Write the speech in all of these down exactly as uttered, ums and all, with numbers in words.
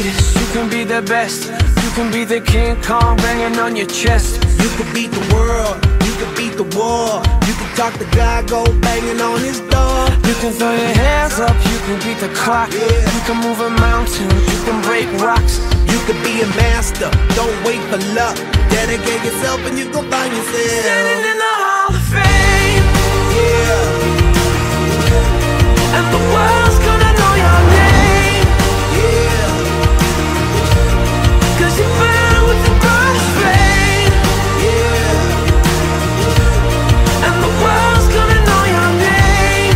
greatest, you can be the best. You can be the King Kong banging on your chest. You can beat the world, you can beat the war. You can talk to God, go banging on his door. You can throw your hands up, you can beat the clock. Yeah. You can move a mountain, you can break rocks. You can be a master, don't wait for luck. Dedicate yourself and you gon' find yourself Standing in the Hall of Fame. Yeah, And the world's gonna know your name. yeah, Cause you burn with the brightest flame. yeah, And the world's gonna know your name.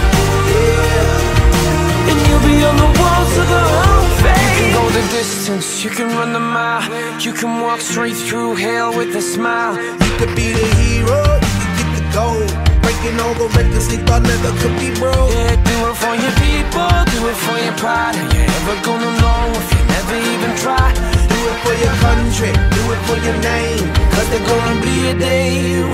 yeah. And you'll be on the walls of the Hall of Fame. You can go the distance, you can run the mile. You can walk straight through hell with a smile. You could be the hero, you can get the gold. Breaking all the records they thought never could be broke. Yeah, do it for your people, do it for your pride. Are you ever gonna know if you never even try? Do it for your country, do it for your name. Cause there's gonna be a day